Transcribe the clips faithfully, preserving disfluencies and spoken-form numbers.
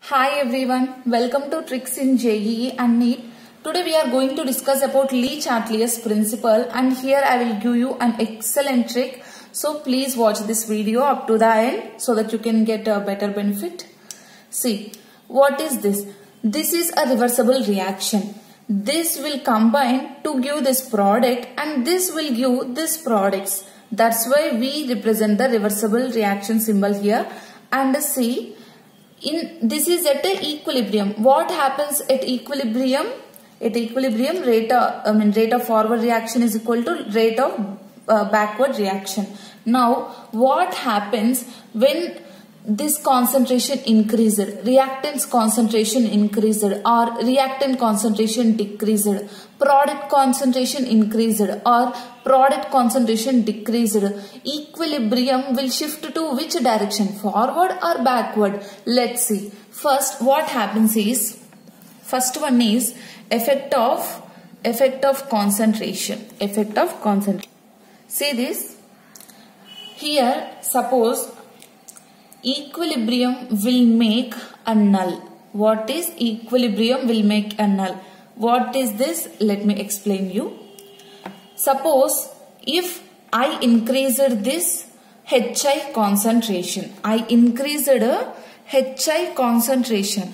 Hi everyone, welcome to Tricks in J E E and NEET. Today we are going to discuss about Lee-Chartier's principle, and here I will give you an excellent trick. So please watch this video up to the end so that you can get a better benefit. See, what is this? This is a reversible reaction. This will combine to give this product and this will give this products. That's why we represent the reversible reaction symbol here. And see, in this is at a equilibrium. What happens at equilibrium? At equilibrium, rate of I mean rate of forward reaction is equal to rate of uh, backward reaction. Now, what happens when this concentration increased, reactants concentration increased or reactant concentration decreased, product concentration increased or product concentration decreased, equilibrium will shift to which direction, forward or backward? Let's see. First, what happens is, first one is effect of effect of concentration. Effect of concentration. See this. Here, suppose equilibrium will make a null. What is equilibrium will make a null? What is this? Let me explain you. Suppose if I increased this H I concentration, I increased a H I concentration.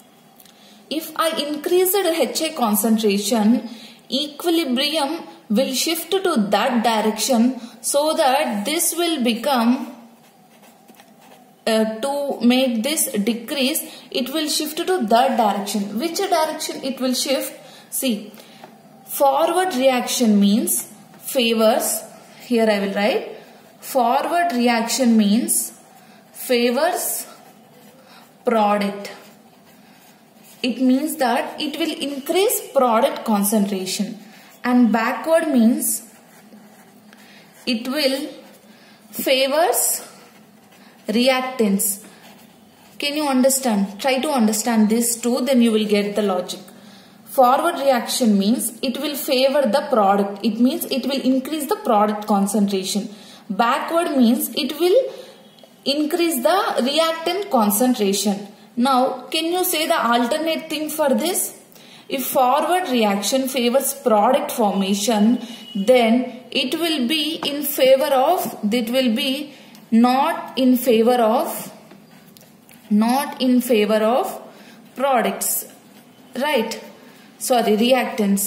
If I increased H I concentration, equilibrium will shift to that direction so that this will become Uh, to make this decrease, it will shift to that direction. Which direction it will shift? See, forward reaction means favors, here I will write, forward reaction means favors product. It means that it will increase product concentration, and backward means it will favors reactants. Can you understand? Try to understand this too, then you will get the logic. Forward reaction means it will favor the product. It means it will increase the product concentration. Backward means it will increase the reactant concentration. Now, can you say the alternate thing for this? If forward reaction favors product formation, then it will be in favor of, it will be not in favor of not in favor of products, right? Sorry, reactants.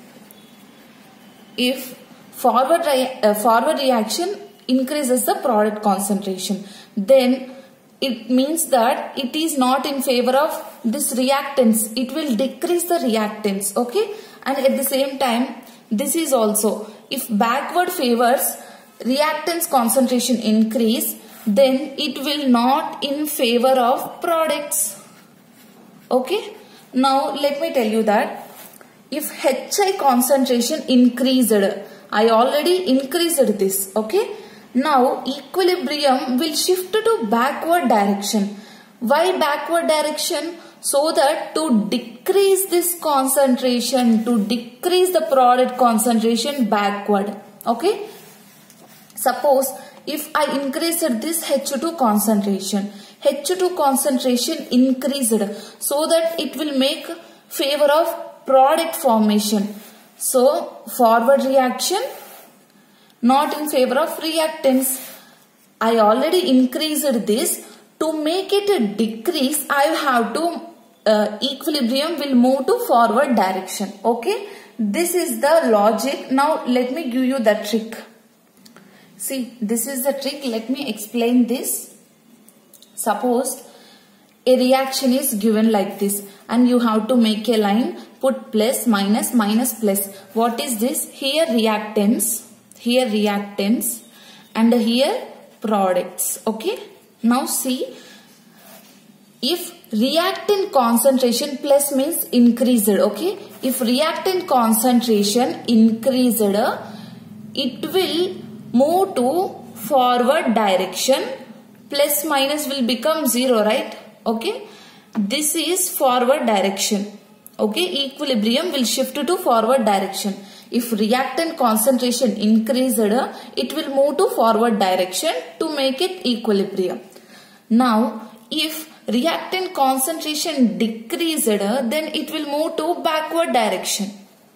If forward uh, forward reaction increases the product concentration, then it means that it is not in favor of this reactants. It will decrease the reactants, okay? And at the same time, this is also, if backward favors reactants concentration increase, then it will not in favor of products. Okay. Now let me tell you that if H I concentration increased, I already increased this. Okay. Now equilibrium will shift to backward direction. Why backward direction? So that to decrease this concentration, to decrease the product concentration backward. Okay. Suppose if I increased this H two concentration, H two concentration increased so that it will make favor of product formation. So forward reaction not in favor of reactants. I already increased this. To make it a decrease, I have to uh, equilibrium will move to forward direction. Okay, this is the logic. Now let me give you the trick. See, this is the trick. Let me explain this. Suppose a reaction is given like this and you have to make a line, put plus, minus, minus, plus. What is this? Here reactants, here reactants and here products. Okay. Now see, if reactant concentration plus means increased. Okay. If reactant concentration increased, it will move to forward direction. Plus minus will become zero, right? Okay. This is forward direction. Okay. Equilibrium will shift to forward direction. If reactant concentration increased, it will move to forward direction to make it equilibrium. Now, if reactant concentration decreased, then it will move to backward direction.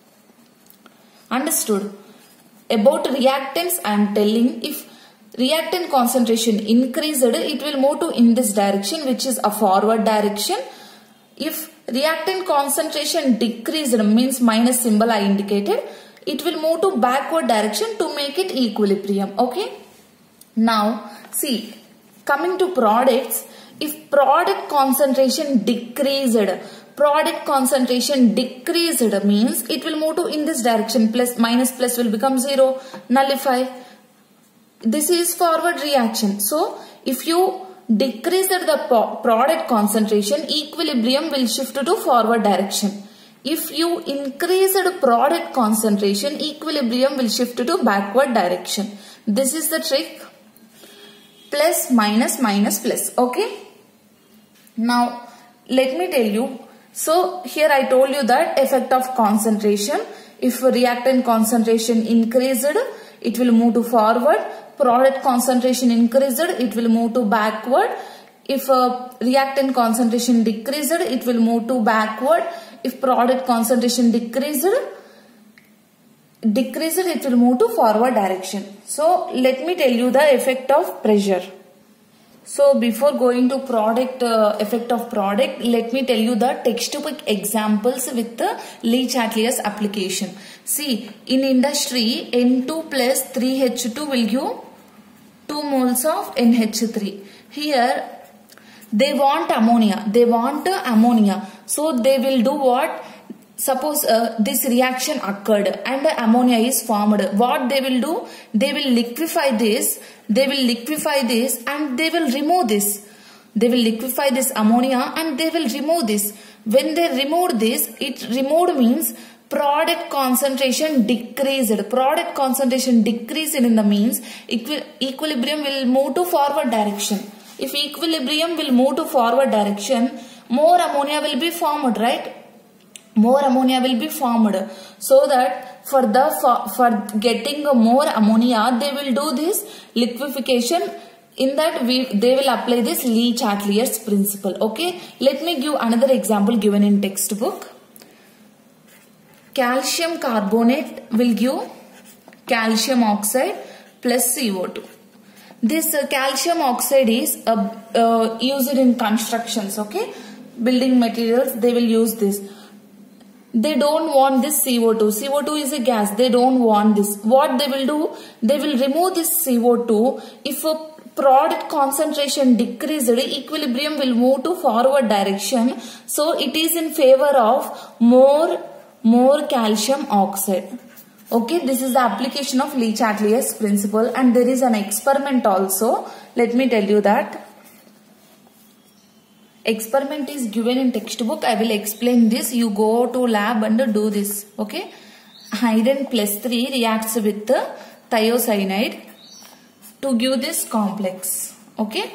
Understood? About reactants, I am telling, if reactant concentration increased, it will move to in this direction, which is a forward direction. If reactant concentration decreased, means minus symbol I indicated, it will move to backward direction to make it equilibrium. Okay. Now see, coming to products, if product concentration decreased, product concentration decreased means it will move to in this direction, plus minus plus will become zero, nullify. This is forward reaction. So if you decrease the product concentration, equilibrium will shift to forward direction. If you increase the product concentration, equilibrium will shift to backward direction. This is the trick. Plus minus minus plus. Okay. Now let me tell you. So here I told you that effect of concentration. If reactant concentration increased, it will move to forward. Product concentration increased, it will move to backward. If uh, reactant concentration decreased, it will move to backward. If product concentration decreased, decreased, it will move to forward direction. So let me tell you the effect of pressure. So before going to product uh, effect of product, let me tell you the textbook examples with the Le Chatelier's application. See, in industry, N two plus three H two will give two moles of N H three. Here they want ammonia. They want uh, ammonia. So they will do what? Suppose uh, this reaction occurred and uh, ammonia is formed. What they will do? They will liquefy this. They will liquefy this and they will remove this. They will liquefy this ammonia and they will remove this. When they remove this, it removed means product concentration decreased. Product concentration decreased in the means equi equilibrium will move to forward direction. If equilibrium will move to forward direction, more ammonia will be formed, right? More ammonia will be formed. So that for the for, for getting more ammonia, they will do this liquefaction. In that we they will apply this Le Chatelier's principle. Okay. Let me give another example given in textbook. Calcium carbonate will give calcium oxide plus C O two. This uh, calcium oxide is uh, uh, used in constructions. Okay. Building materials, they will use this. They don't want this C O two. C O two is a gas. They don't want this. What they will do? They will remove this C O two. If a product concentration decreased, equilibrium will move to forward direction. So it is in favor of more, more calcium oxide. Okay, this is the application of Le Chatelier's principle, and there is an experiment also. Let me tell you that. Experiment is given in textbook. I will explain this. You go to lab and do this. Okay. Iron plus three reacts with the thiocyanide to give this complex. Okay.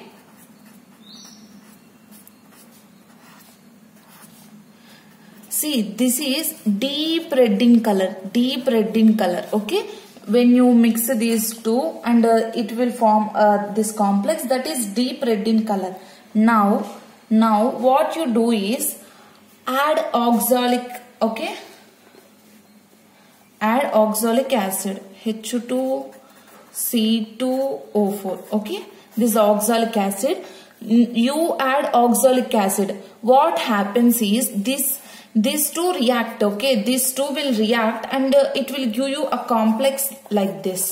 See, this is deep red in color. Deep red in color. Okay. When you mix these two and uh, it will form uh, this complex that is deep red in color. Now, Now what you do is add oxalic, okay, add oxalic acid H two C two O four, okay, this oxalic acid. You add oxalic acid. What happens is this these two react, okay, these two will react and uh, it will give you a complex like this.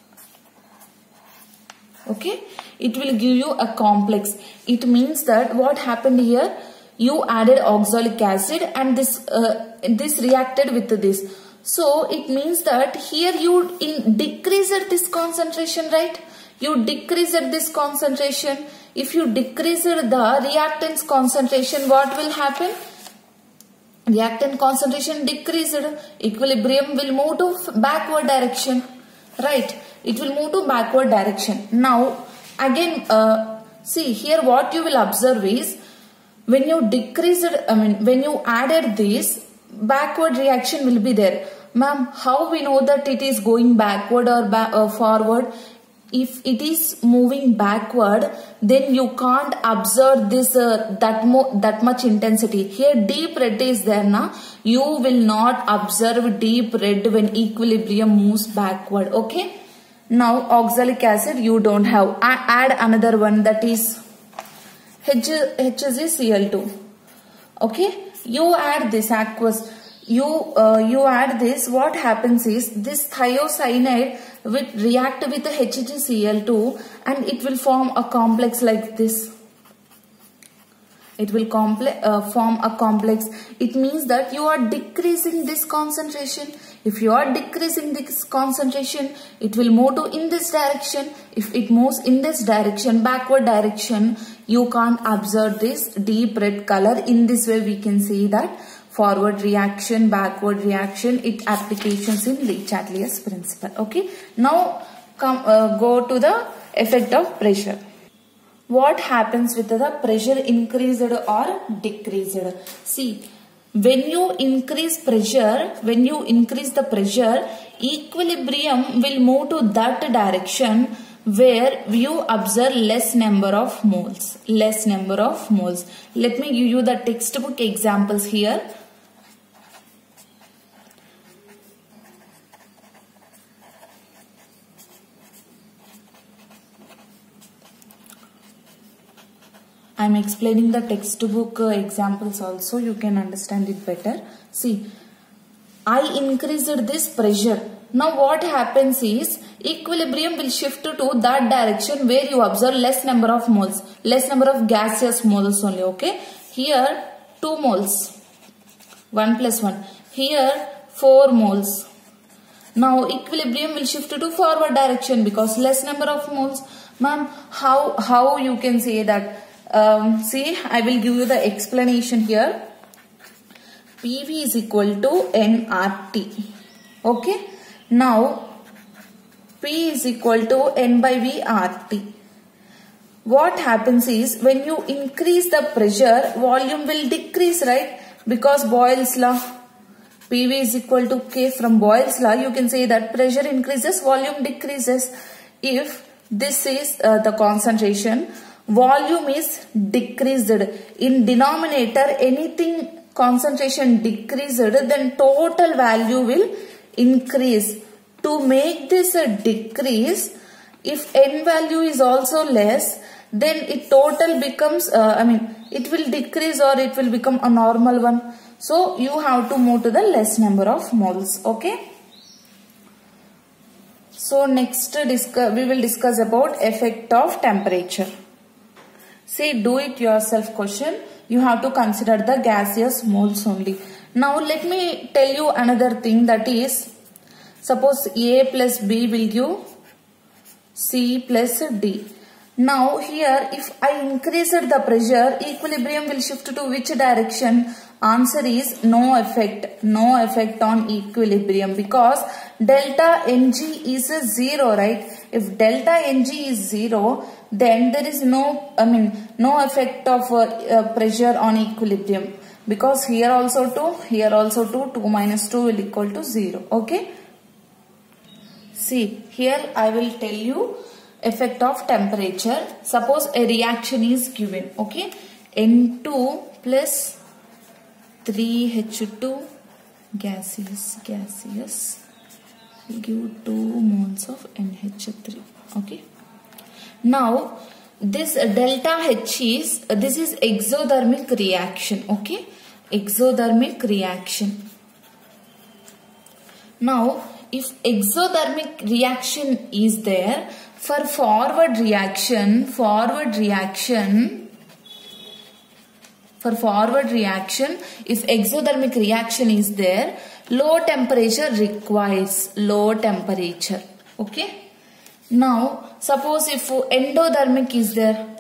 Okay, it will give you a complex. It means that what happened here, you added oxalic acid and this uh, this reacted with this. So it means that here you in decreased this concentration, right? You decreased this concentration. If you decreased the reactants concentration, what will happen? Reactant concentration decreased. Equilibrium will move to backward direction, right? It will move to backward direction. Now again, uh, see here what you will observe is when you decreased, I mean when you added this, backward reaction will be there. Ma'am, how we know that it is going backward or back, uh, forward? if it is moving backward, then you can't observe this uh, that mo that much intensity. Here deep red is there now. You will not observe deep red when equilibrium moves backward. Okay. Now oxalic acid you don't have. I add another one, that is H C l two. Okay. You add this aqueous. You uh, you add this. What happens is this thiocyanide will react with the H C l two and it will form a complex like this. It will complex uh, form a complex. It means that you are decreasing this concentration. If you are decreasing this concentration, it will move to in this direction. If it moves in this direction, backward direction, you can't observe this deep red color. In this way, we can see that forward reaction, backward reaction, it applications in Le Chatelier's principle. Okay. Now come uh, go to the effect of pressure. What happens with the pressure increased or decreased? See, when you increase pressure, when you increase the pressure, equilibrium will move to that direction where you observe less number of moles. Less number of moles. Let me give you the textbook examples here. I am explaining the textbook uh, examples also. You can understand it better. See, I increased this pressure. Now what happens is equilibrium will shift to that direction where you observe less number of moles. Less number of gaseous moles only. Okay. Here two moles. one plus one. Here four moles. Now equilibrium will shift to forward direction because less number of moles. Ma'am, how, how you can say that? Um, see, I will give you the explanation here. P V is equal to N R T. Okay. Now, P is equal to N by V R T. What happens is when you increase the pressure, volume will decrease, right? Because Boyle's law. P V is equal to K from Boyle's law. You can say that pressure increases, volume decreases. If this is uh, the concentration, volume is decreased. In denominator, anything concentration decreased, then total value will increase. To make this a decrease, if N value is also less, then it total becomes, uh, I mean, it will decrease or it will become a normal one. So, you have to move to the less number of moles. Okay. So, next discuss, we will discuss about effect of temperature. Say, do it yourself question. You have to consider the gaseous moles only. Now, let me tell you another thing, that is, suppose A plus B will give C plus D. Now, here if I increase the pressure, equilibrium will shift to which direction? Answer is no effect. No effect on equilibrium because delta Ng is zero, right? If delta Ng is zero, then there is no, I mean, no effect of uh, uh, pressure on equilibrium. Because here also two, here also two, two minus two will equal to zero. Okay. See, here I will tell you effect of temperature. Suppose a reaction is given. Okay. N two plus three H two gaseous, gaseous will give two moles of N H three. Okay. Now, this delta H is, uh, this is exothermic reaction. Okay. Exothermic reaction. Now, if exothermic reaction is there, for forward reaction, forward reaction, for forward reaction, if exothermic reaction is there, low temperature requires, low temperature. Okay. Now, suppose if endothermic is there,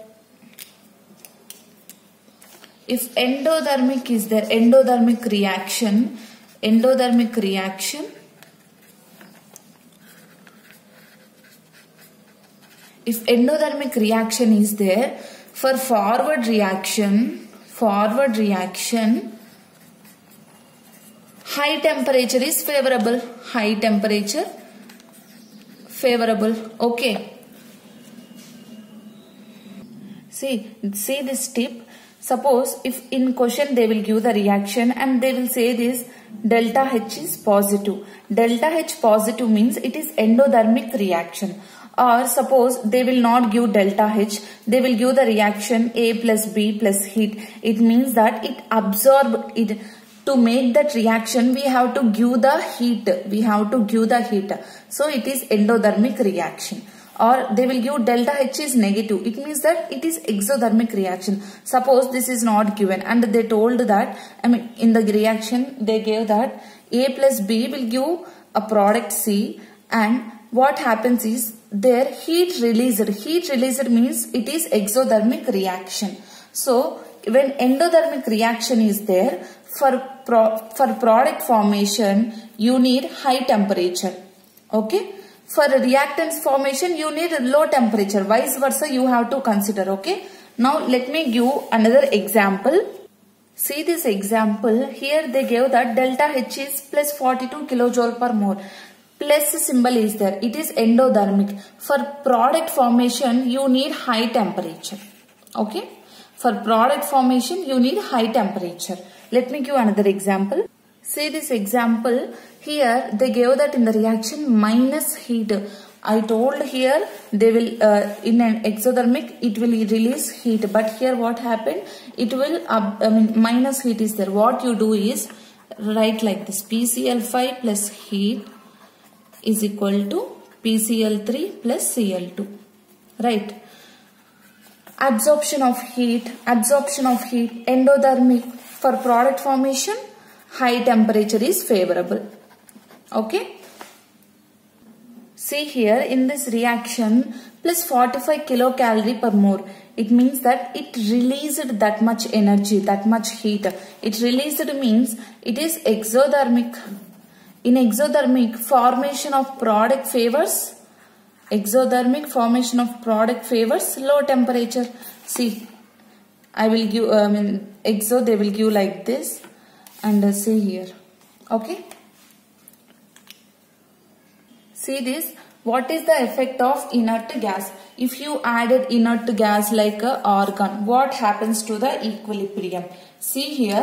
if endothermic is there, endothermic reaction, endothermic reaction, if endothermic reaction is there, for forward reaction, forward reaction, high temperature is favorable, high temperature favorable. Okay. See, see this tip. Suppose if in question they will give the reaction and they will say this delta H is positive. Delta H positive means it is endothermic reaction. Or suppose they will not give delta H, they will give the reaction A plus B plus heat. It means that it absorb it. To make that reaction, we have to give the heat. We have to give the heat. So it is endothermic reaction. Or they will give delta H is negative. It means that it is exothermic reaction. Suppose this is not given and they told that, I mean in the reaction they gave that A plus B will give a product C, and what happens is their heat released. Heat released means it is exothermic reaction. So when endothermic reaction is there, for, pro, for product formation you need high temperature. Okay. For reactants formation, you need low temperature. Vice versa, you have to consider. Okay. Now, let me give another example. See this example. Here they gave that delta H is plus forty-two kilojoule per mole. Plus symbol is there. It is endothermic. For product formation, you need high temperature. Okay. For product formation, you need high temperature. Let me give another example. See this example. Here they gave that in the reaction minus heat. I told here they will uh, in an exothermic it will release heat, but here what happened? It will uh, I mean minus heat is there. What you do is write like this: P C l five plus heat is equal to P C l three plus C l two. Right. Absorption of heat. Absorption of heat. Endothermic. For product formation, high temperature is favorable. Okay. See here in this reaction plus forty-five kilocalorie per mole. It means that it released that much energy, that much heat. It released means it is exothermic. In exothermic, formation of product favors. Exothermic formation of product favors low temperature. See, I will give, I mean, exo they will give like this, and uh, see here. Okay. See this. What is the effect of inert gas? If you added inert gas like a argon, what happens to the equilibrium? See here.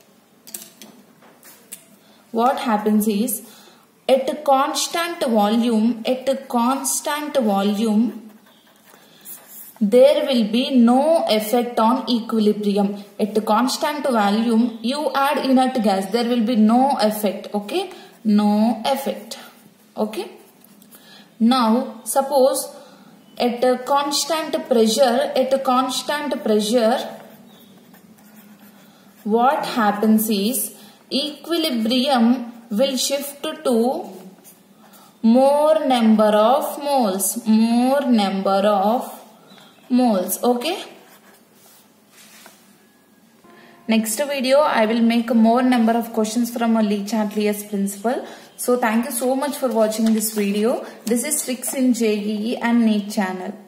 What happens is at a constant volume, at a constant volume, there will be no effect on equilibrium. At a constant volume, you add inert gas, there will be no effect. Okay, no effect. Okay. Now, suppose at a constant pressure, at a constant pressure, what happens is equilibrium will shift to more number of moles, more number of moles. Okay. Next video, I will make more number of questions from a Lee-Chatelier's principle. So thank you so much for watching this video. This is Tricks in J E E and NEET channel.